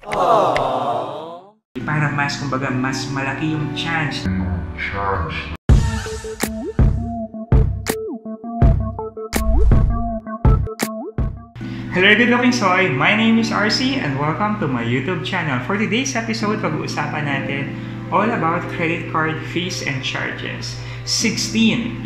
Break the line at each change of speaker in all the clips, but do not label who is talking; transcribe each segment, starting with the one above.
Para mas, kumbaga, mas malaki yung chance. Hello, Good Looking Soy! My name is RC and welcome to my YouTube channel. For today's episode, pag-uusapan natin all about credit card fees and charges. 16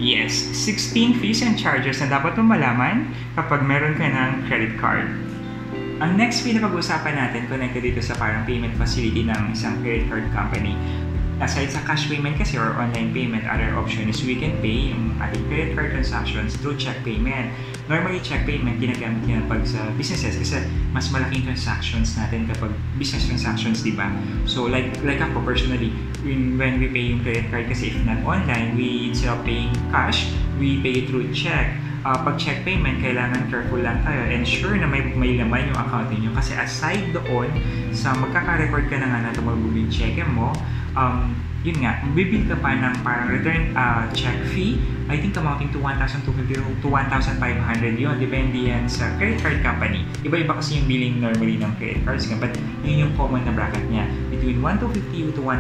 fees and charges na dapat mong malaman kapag meron ka ng credit card. Ang next fee na pag-uusapan natin connected dito sa parang payment facility ng isang credit card company. Aside sa cash payment kasi or online payment, other option is we can pay yung ating credit card transactions through check payment. Normally, check payment ginagamit yan pag sa businesses kasi mas malaking transactions natin kapag business transactions, di ba? So, like ako personally, when we pay yung credit card kasi if not online, instead of paying cash, we pay through check. Pag check payment, kailangan careful lang tayo. Ensure na may laman yung account niyo kasi aside doon sa magkaka-record ka na nga na tumagod yung check mo, yun nga, bibil ka pa ng parang return check fee, I think amounting to 1,250 to 1,500 yun, depende yan sa credit card company. Iba-iba kasi yung billing normally ng credit cards but yun yung common na bracket niya, between 1,250 to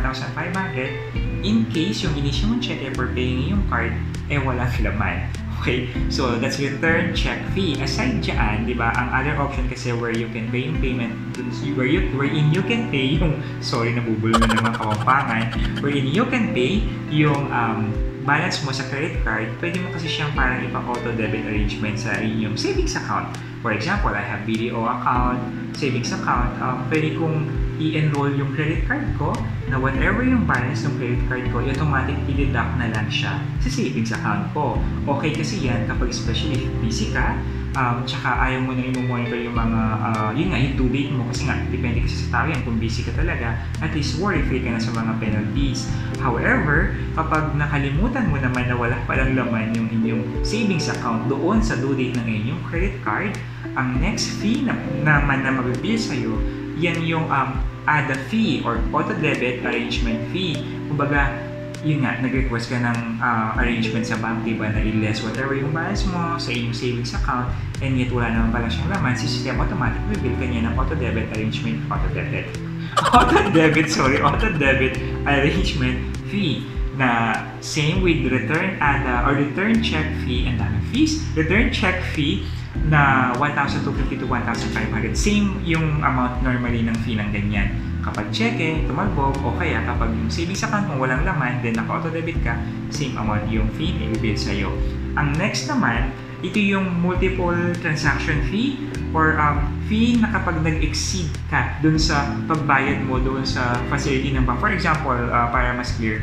1,500 in case yung initial mong check for paying yung card, walang laman. Okay, so that's return check fee. Aside dyan, di ba, ang other option kasi where you can pay yung payment, wherein you can pay yung, sorry, nabubulol na naman kapampangan, wherein you can pay yung balance mo sa credit card, pwede mo kasi siyang parang ipa-auto debit arrangement sa inyong savings account. For example, I have BDO account, savings account, pwede kong i-enroll yung credit card ko na whatever yung balance ng credit card ko, automatic i-deduct na lang siya sa savings account ko. Okay kasi yan kapag especially if busy ka, tsaka ayaw mo na i-monitor yung mga, yun nga, yung due date mo kasi nga, depende kasi sa tao yan kung busy ka talaga, at least worry-free ka na sa mga penalties. However, kapag nakalimutan mo naman na wala palang laman yung inyong savings account doon sa due date ng inyong credit card, ang next fee naman na mag-bill sa'yo, yan yung ADA fee or auto debit arrangement fee. Kumbaga, yun nga, nag-request ka ng arrangement sa bank, diba, na i-less whatever yung balance mo sa inyong savings account and yet wala naman pala siyang laman, si system automatic will bill ka niya ng auto debit arrangement fee na same with return ADA or return check fee and other fees. Return check fee na 1,250 to 1,500. Same yung amount normally ng fee ng ganyan. Kapag cheque, tumalbog, o kaya kapag yung savings account mo walang laman, then naka-auto-debit ka, same amount yung fee na i-bill sa'yo. Ang next naman, ito yung multiple transaction fee or fee na kapag nag-exceed ka dun sa pagbayad mo dun sa facility ng bank. For example, para mas clear,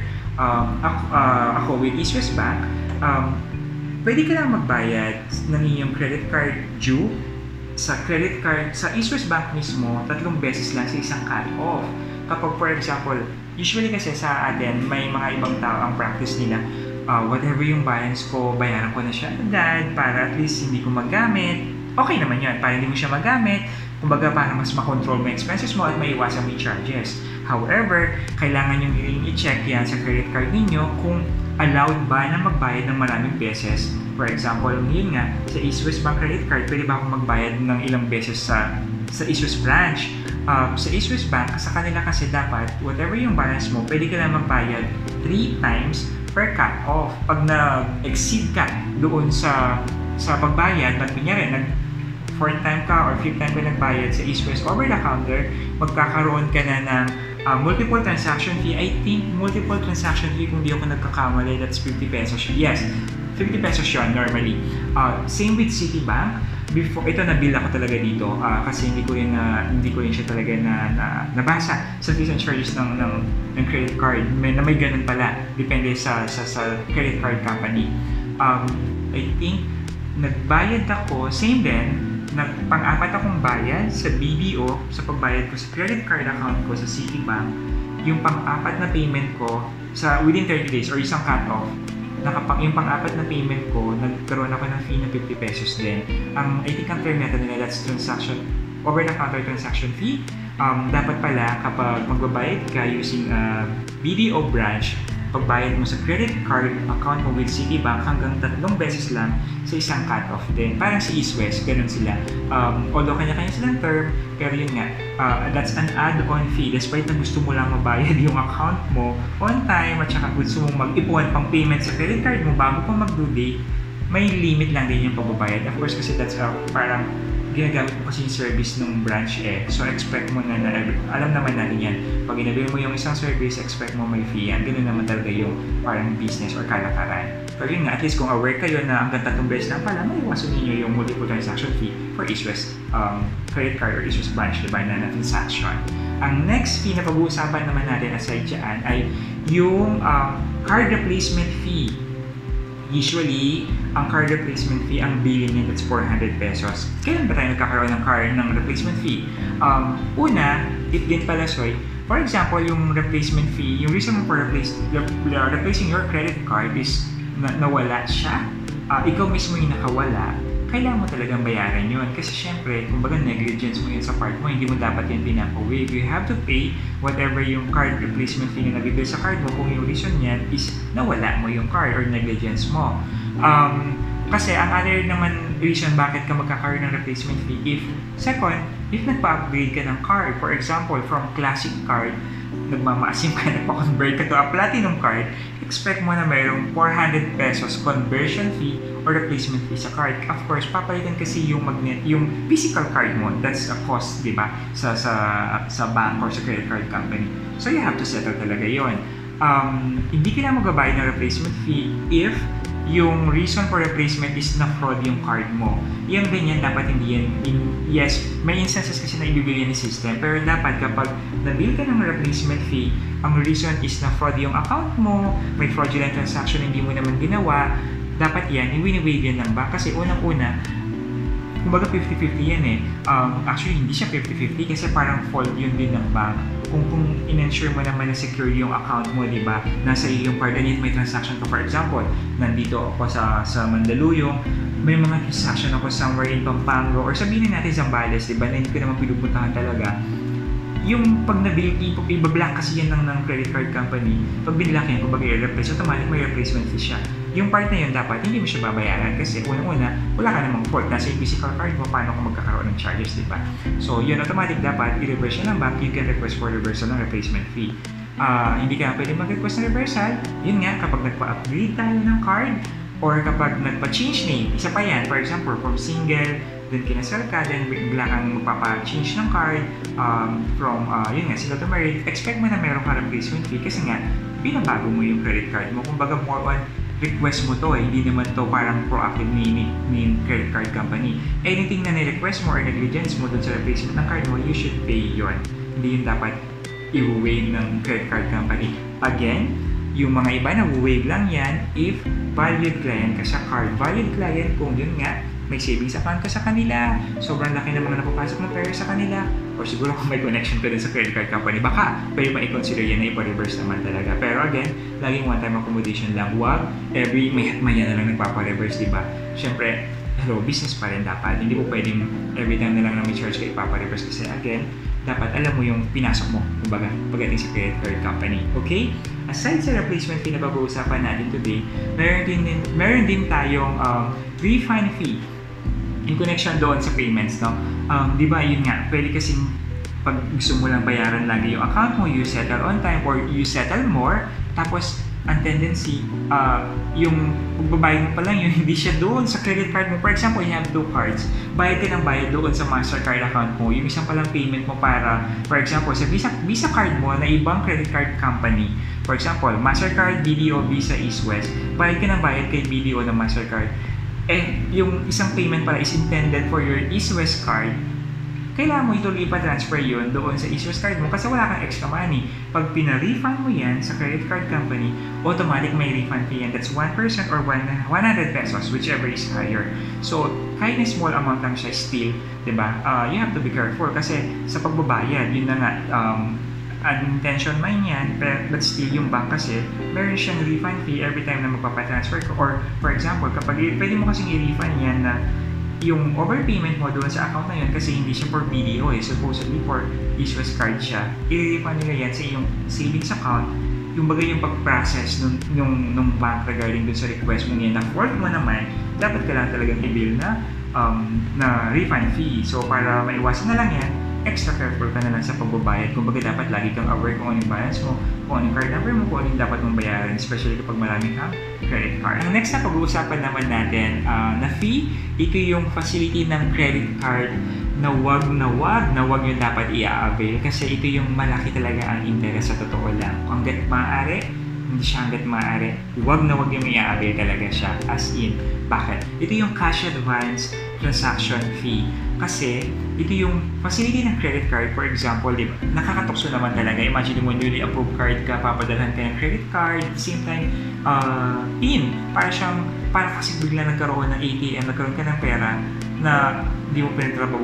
ako with East West Bank, pwede ka lang magbayad ng inyong credit card due sa credit card sa East West Bank mismo 3 beses lang sa isang cut-off. Kapag for example, usually kasi sa atin may mga ibang tao ang practice nila, whatever yung balance ko, bayaran ko na siya agad para at least hindi ko magamit. Okay naman yun, para hindi mo siya magamit, kumbaga para mas makontrol mo expenses mo at maiwasan mo yung charges. However, kailangan nyo i-check yan sa credit card ninyo kung allowed ba na magbayad ng maraming beses. For example, yun nga, sa East West Bank credit card, pwede ba akong magbayad ng ilang beses sa East West branch? Sa East West Bank, sa kanila kasi dapat, whatever yung balance mo, pwede ka lang magbayad 3 times per cut-off. Pag na-exceed ka doon sa pagbayad, kunyari, 4th time ka or 5th time ka nagbayad sa East West over the counter, magkakaroon ka na ng multiple transaction fee. I think multiple transaction fee, kung di ako nagkakamali, that's 50 pesos. Yes, 50 pesos yun normally. Same with Citibank. Before, ito na-bill ako talaga dito kasi hindi ko rin siya talaga nabasa sa fees and charges ng credit card. May ganun pala. Depende sa credit card company. I think nagbayad ako, same din, pang-apat akong bayad sa BDO sa pagbayad ko sa credit card account ko sa Citibank. Yung pang-apat na payment ko sa within 30 days or isang cut-off, yung pang-apat na payment ko, nagkaroon ako ng fee na 50 pesos din. I think ang term natin nila, that's transaction, over-the-counter transaction fee. Dapat pala kapag magbabayad ka using BDO branch, pagbayad mo sa credit card account mo with Citibank hanggang 3 beses lang sa isang cut-off din. Parang si East West, ganun sila. Although kanya-kanya silang term, pero yun nga, that's an add-on fee. Despite na gusto mo lang mabayad yung account mo on time at saka gusto mong mag-ipon pang payment sa credit card mo bago pa mag-due date, may limit lang din yung pagbabayad. Of course, kasi that's parang ginagamit mo kasi yung service ng branch So, expect mo na alam naman natin yan. Pag inabil mo yung isang service, expect mo may fee yan. Ganun naman talaga yung parang business or kalakaran. Pero yun nga, at least kung aware kayo na hanggang 3 beses lang pala, may iwasan ninyo yung multiple transaction fee for East West credit card or East West branch, diba, na transaction. Ang next fee na pag-uusapan naman natin aside dyan ay yung card replacement fee. Usually, ang card replacement fee, ang billing niya, that's 400 pesos. Kailan ba tayo nagkakaroon ng card ng replacement fee? Una, tip din pala, Soy. For example, yung replacement fee, yung reason for replacing your credit card is nawala siya. Ikaw mismo yung nakawala. Kailangan mo talagang bayaran yun. Kasi syempre, kumbaga negligence mo yun sa part mo, hindi mo dapat yun pinapa-waive. You have to pay whatever yung card replacement fee na nabibil sa card mo kung yung reason yan is nawala mo yung card or negligence mo. Kasi ang other naman reason bakit ka magkakaroon ng replacement fee, if nagpa-upgrade ka ng card, for example, from classic card, nagmamaasim ka, nagpa-convert ka to a platinum card, expect mo na mayroong 400 pesos conversion fee or replacement fee sa card. Of course, papalitan kasi yung physical card mo. That's a cost, di ba? Sa bank or sa credit card company. So, you have to settle talaga yun. Hindi ka na magbabayad ng replacement fee if yung reason for replacement is na-fraud yung card mo. Yung ganyan, dapat hindi yan. Yes, may instances kasi na ibibigay ni system, pero dapat kapag nabil ka ng replacement fee, ang reason is na-fraud yung account mo, may fraudulent transaction hindi mo naman ginawa, dapat yan, i-win-waive yan ng bank. Kasi unang-una, kumbaga 50-50 yan eh. Actually, hindi siya 50-50 kasi parang fault yun din ng bank. Kung in-ensure mo naman na secure yung account mo, di ba? Nasa iyo yung card and may transaction ka. For example, nandito ako sa Mandaluyong, may mga transaction ako somewhere in Pampanga or sabihin natin Zambales, di ba? Na hindi ko naman pinupuntahan talaga. Yung pag nabil, ibablock kasi yan ng credit card company. Pag binlock yan, kumbaga i-replace, automatic may replacement fee siya. Yung part na yun, dapat hindi mo siya babayaran kasi unang-una, wala ka namang fault. Nasa yung physical card mo, paano ka magkakaroon ng charges, di ba? So, yun, automatic dapat, i-reverse yan ng bank, you can request for reversal ng replacement fee. Hindi ka pwede mag-request ng reversal. Yun nga, kapag nagpa-upgrade tayo ng card, or kapag nagpa-change name, isa pa yan, for example, from single, then kinasal ka, then bigla kang magpapa-change ng card, yun nga, single to married, expect mo na meron ka replacement fee kasi nga, binabago mo yung credit card mo. Kumbaga more on request mo to hindi naman to parang proactive ni credit card company. Anything na ni-request mo or negligence mo dun sa replacement ng card mo, you should pay yun. Hindi yun dapat i-waive ng credit card company. Again, yung mga iba na-waive lang yan if valued client ka sa card. Valued client kung yun nga, may savings account ka sa kanila, sobrang laki ng mga napapasok na pera sa kanila, or siguro kung may connection ka din sa credit card company, baka pwede pa i-consider yan na ipa-reverse naman talaga. Pero again, laging one-time accommodation lang. Huwag every maya na lang nagpapa-reverse, diba? Siyempre, hello, business pa rin dapat. Hindi mo pwedeng every time na lang na may charge ka ipapa-reverse kasi again, dapat alam mo yung pinasok mo, kumbaga, pagdating sa credit card company. Okay? Aside sa replacement fee na pag-uusapan natin today, meron din tayong refund fee in connection doon sa payments, no? Di ba, yun nga, pwede kasing pag gusto mo lang bayaran lagi yung account mo, you settle on time or you settle more, tapos ang tendency, yung pagbabayad mo pa lang yun, hindi siya doon sa credit card mo. For example, you have 2 cards, bayad ka ng bayad doon sa Mastercard account mo, yung isang palang payment mo para, for example, sa Visa card mo na ibang credit card company, for example, Mastercard, BDO, Visa, East West, bayad ka ng bayad kay BDO ng Mastercard. Yung isang payment pala is intended for your East West card, kailangan mo ituloy pa-transfer yun doon sa East West card mo kasi wala kang extra money. Pag pina-refund mo yan sa credit card company, automatic may refund fee yan. That's 1% or 100 pesos, whichever is higher. So, kahit na small amount lang siya still, diba? You have to be careful kasi sa pagbabayad, yun na nga, unintention man yan, but still yung bank kasi meron siyang refund fee every time na magpapatransfer ko. Or for example, kapag pwede mo kasing i-refund yan na yung overpayment mo doon sa account na yun kasi hindi siya for BDO supposedly for East West card siya, i-refund nila yan sa iyong savings account yung bagay yung pag-process nung bank regarding dun sa request mo ngayon na work mo naman, dapat ka lang talagang i-bill na refund fee. So para maiwasan na lang yan, extra careful ka na lang sa pagbabayad. Kumbaga dapat lagi kang aware kung ano yung balance mo, kung ano yung card number mo, kung ano yung dapat mong bayaran, especially kapag marami kang credit card. Ang next na pag-uusapan naman natin na fee, ito yung facility ng credit card na wag yung dapat i-avail kasi ito yung malaki talaga ang interest sa totoo lang. Hanggat maaari, hindi siya hanggat maaari, wag yung i-avail talaga siya. As in, bakit? Ito yung cash advance transaction fee. Kasi, ito yung facility ng credit card, for example, di ba? Nakakatukso naman talaga. Imagine mo, newly approved card ka, papadalhan ka ng credit card, at the same time, PIN. Para kasi bigla nagkaroon ng ATM, nagkaroon ka ng pera na di mo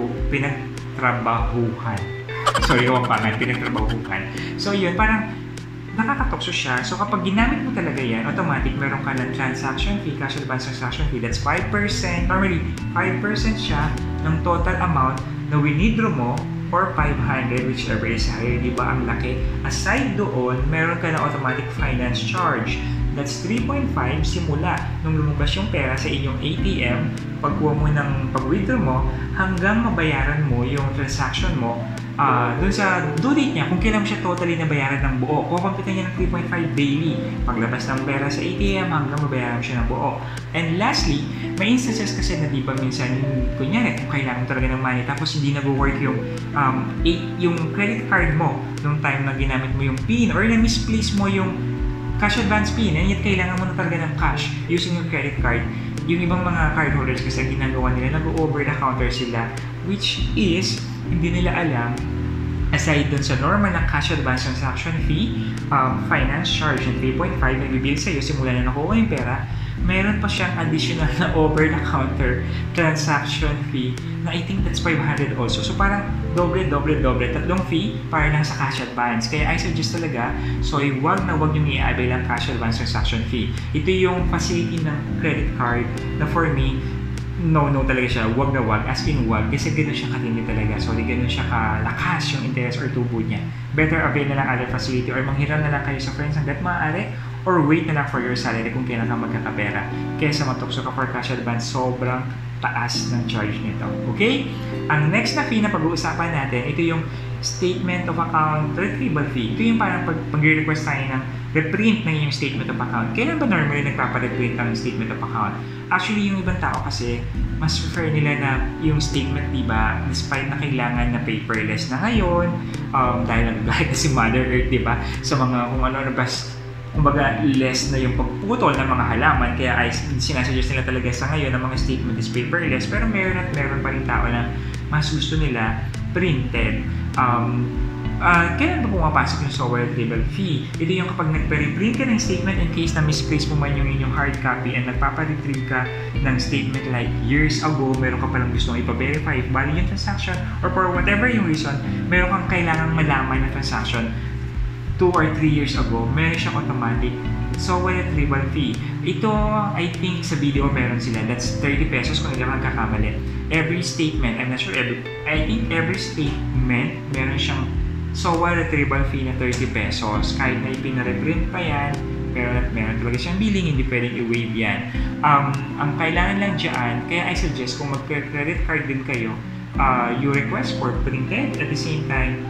pinagtrabahuhan. Sorry, pinagtrabahuhan. So, yun, parang nakakatukso siya. So, kapag ginamit mo talaga yan, automatic meron ka ng transaction fee, cash advance transaction fee. That's 5%. Normally, 5% siya ng total amount na withdraw mo or 500, whichever is higher. Di ba? Ang laki. Aside doon, meron ka ng automatic finance charge. That's 3.5 simula nung lumabas yung pera sa inyong ATM, pagkuha mo ng pag-withdraw mo, hanggang mabayaran mo yung transaction mo dun sa due date niya, kung kailan mo siya totally nabayaran ng buo. Kukumpitan niya ng 3.5 daily. Paglabas ng pera sa ATM hanggang mabayaran mo siya ng buo. And lastly, may instances kasi na di ba minsan, kunyari, kung kailangan talaga ng money, tapos hindi nag-work yung credit card mo nung time na ginamit mo yung PIN or na-misplace mo yung cash advance PIN, and yet kailangan mo na talaga ng cash using your credit card. Yung ibang mga cardholders kasi ang ginagawa nila, nag-over the counter sila, which is hindi nila alam, aside dun sa normal na cash advance transaction fee, finance charge ng 3.5 na bibil sa'yo simula na nakuha yung pera, meron pa siyang additional na over-the-counter transaction fee na I think that's 500 also. So parang doble, tatlong fee para lang sa cash advance. Kaya I suggest talaga, so wag yung i-avail ang cash advance transaction fee. Ito yung facility ng credit card na for me, no talaga siya, wag, as in wag, kasi gano'n siya katindi talaga. So, gano'n siya kalakas yung interest or tubo niya. Better avail na lang other facility or manghiram na lang kayo sa friends hanggat maaari or wait na lang for your salary kung kailan ka magkakapera. Kaysa matukso ka for cash advance, sobrang taas ng charge nito. Okay? Ang next na fee na pag-uusapan natin, ito yung statement of account retrieval fee. Ito yung parang pag-request tayo ng reprint na yung statement of account. Kailan ba normally nagpapareprint ang statement of account? Actually, yung ibang tao kasi, mas prefer nila na yung statement, diba, despite na kailangan na paperless na ngayon, dahil nagagahit na si Mother Earth, diba, sa mga kung ano na kumbaga less na yung pagputol ng mga halaman, kaya ay sinasuggest nila talaga sa ngayon na mga statement is paperless, pero meron pa rin tao na mas gusto nila printed. Kailan ba pumapasok yung software retrieval fee? Ito yung kapag nagpa-reprint ka ng statement in case na misplace mo man yung inyong hard copy and nagpapa-retrieve ka ng statement like years ago, meron ka palang gustong ipa-verify if valid yung transaction or for whatever yung reason, meron kang kailangang malaman na transaction 2 or 3 years ago, meron siyang automatic software retrieval fee. Ito, I think sa video meron sila. That's 30 pesos kung hindi ka magkakamali. Every statement, I'm not sure I think every statement meron siyang software retrieval fee na 30 pesos. Kahit na ipinareprint pa yan, meron talaga siyang billing, hindi pwedeng i-waive yan. Ang kailangan lang dyan, kaya I suggest kung mag-credit card din kayo, you request for printed at the same time,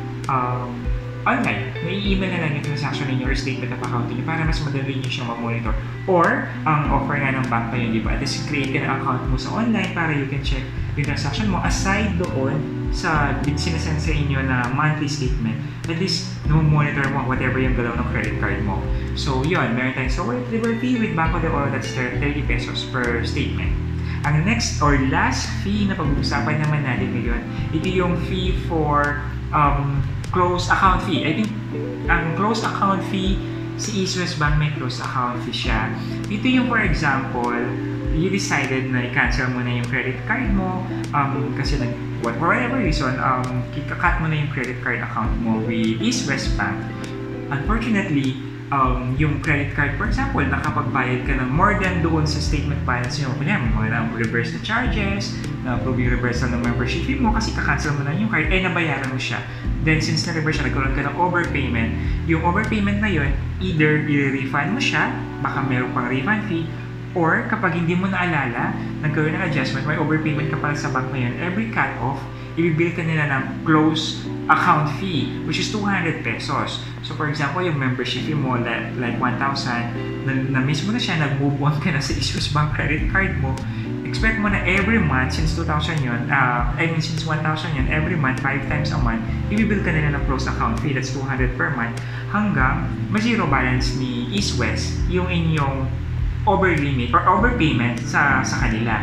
online, may-email na lang yung transaction ninyo or statement of account niyo para mas madali nyo siyang ma-monitor. Or, ang offer nga ng bank pa yun, di ba? At least create ka ng account mo sa online para you can check yung transaction mo aside doon sa sinasend sa inyo na monthly statement. At least, monitor mo whatever yung galaw ng credit card mo. So, yun, meron tayong software retrieval fee with Banco de Oro, that's 30 pesos per statement. Ang next or last fee na pag-uusapan naman natin ngayon, ito yung fee for closed account fee. I think ang closed account fee, si East West Bank may closed account fee siya. Ito yung for example, you decided na i-cancel mo na yung credit card mo kasi for whatever reason, kikakat mo na yung credit card account mo with East West Bank. Unfortunately, yung credit card, for example, nakapagbayad ka ng more than doon sa statement balance nyo. Kanya, may mga reverse na charges, na-approve yung reversal ng membership fee mo kasi kakancel mo na yung card, nabayaran mo siya. Then since na-reverse siya, nagkaroon ka ng overpayment, yung overpayment na yun, either i-refund mo siya, baka meron pang refund fee, or kapag hindi mo naalala, nagkaroon ng adjustment, may overpayment ka para sa bank na yun, every cut-off, ibibil ka nila ng close account fee, which is 200 pesos. So for example, yung membership fee mo, like 1,000, na-miss mo na siya, nag-move on ka na sa issues bank credit card mo, expect mo na every month, since 2,000 yun, since 1,000 yun, every month, 5 times a month, ibibil ka nila ng close account fee, that's 200 per month, hanggang ma-zero balance ni East West yung inyong over limit or overpayment sa kanila.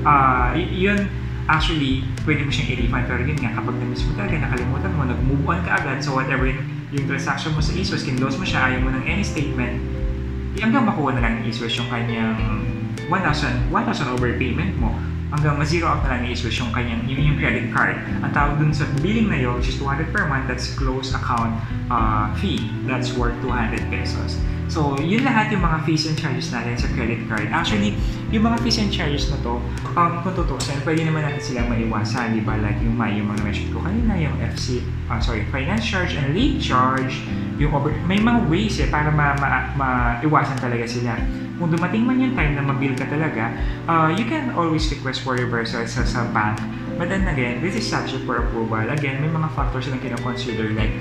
Yun, actually, pwede mo siyang i-refund, pero yun nga, kapag na-miss mo talaga, nakalimutan mo, nag-move on ka agad, so whatever yung transaction mo sa East West, kinlose mo siya, ayaw mo ng any statement, hanggang makuha na lang ni East West yung kanyang 1,000 overpayment mo, hanggang ma-zero out na lang ni East West yung kanyang yung credit card. Ang tawag dun sa billing na yun, which is 200 per month, that's close account fee, that's worth 200 pesos. So, yun lahat yung mga fees and charges natin sa credit card. Actually, yung mga fees and charges na to, kung tutusin, pwede naman natin silang maiwasan, di ba? Like yung mga mention ko kanina, yung finance charge and late charge, may mga ways para maiwasan talaga sila. Kung dumating man yung time na mabill ka talaga, you can always request for reversal sa bank. But then again, this is subject for approval. Again, may mga factors na kino-consider like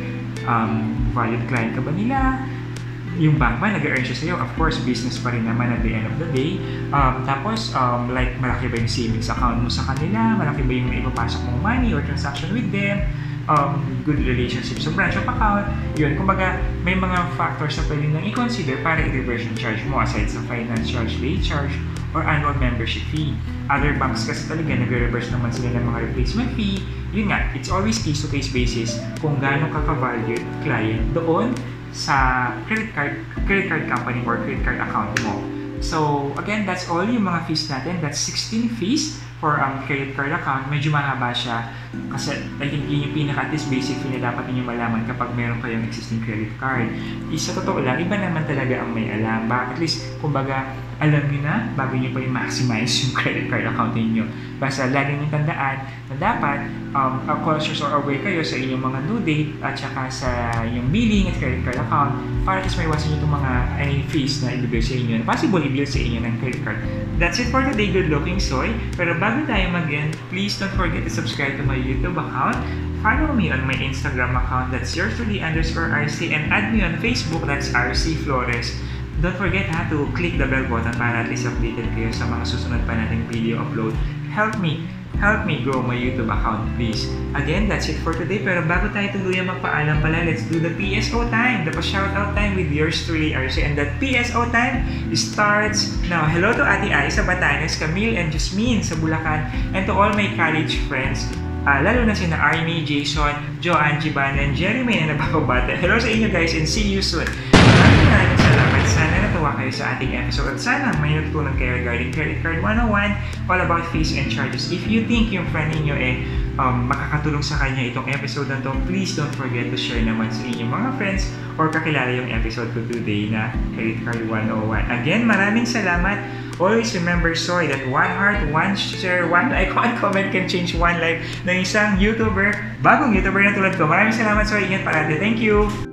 valid client ka ba nila? Yung bank ba, nag-earn siya sa'yo? Of course, business pa rin naman at the end of the day. Tapos, like, malaki ba yung savings account mo sa kanila? Malaki ba yung ipapasok mong money or transaction with them? Good relationship sa branch of account. Yun, kumbaga, may mga factors na pwede nang i-consider para i-reverse yung charge mo aside sa finance charge, late charge, or annual membership fee. Other banks kasi talaga nag-reverse naman sila ng mga replacement fee. Yun nga, it's always case-to-case basis kung gaano ka-valued client doon sa credit card company or credit card account mo. So, again, that's all yung mga fees natin. That's 16 fees for credit card account. Medyo mahaba siya kasi I think yun yung pinaka at least basic fee na dapat niyo malaman kapag meron kayong existing credit card. Sa totoo lang, iba naman talaga ang may alam. At least, kumbaga, alam niyo na bago niyo pa i-maximize yung credit card account niyo. Basta lagi niyo tandaan na dapat conscious or aware kayo sa inyong mga due date at saka sa yung billing at credit card account para at least maiwasan niyo itong mga fees na ibibigay sa inyo na possible i-bill sa inyo ng credit card. That's it for today, Good Looking Soy. Pero bago tayo mag-end, please don't forget to subscribe to my YouTube account. Follow me on my Instagram account, that's yours_RC, and add me on Facebook, that's RC Flores. Don't forget to click the bell button para at least updated kayo sa mga susunod pa nating video upload. Help me grow my YouTube account, please. Again, that's it for today. Pero bago tayo tuluyan magpaalam pala, let's do the PSO time, the shoutout time with yours truly, RC. And that PSO time starts now. Hello to Ate Ai sa Batanes, Camille and Jasmine sa Bulacan, and to all my college friends. Lalo na sina Army, Jason, Joanne, Jiban, and Jeremy na napapabata. Hello sa inyo guys and see you soon. Maraming salamat. Sana natuwa kayo sa ating episode at sana may natutunan kayo regarding Credit Card 101, all about fees and charges. If you think yung friend ninyo makakatulong sa kanya itong episode na to, please don't forget to share naman sa inyong mga friends or kakilala yung episode ko today na Credit Card 101. Again, maraming salamat. Always remember, Soy, that one heart, one share, one like, one comment can change one life ng isang YouTuber, bagong YouTuber na tulad ko. Maraming salamat, Soy. Ingat parati. Thank you!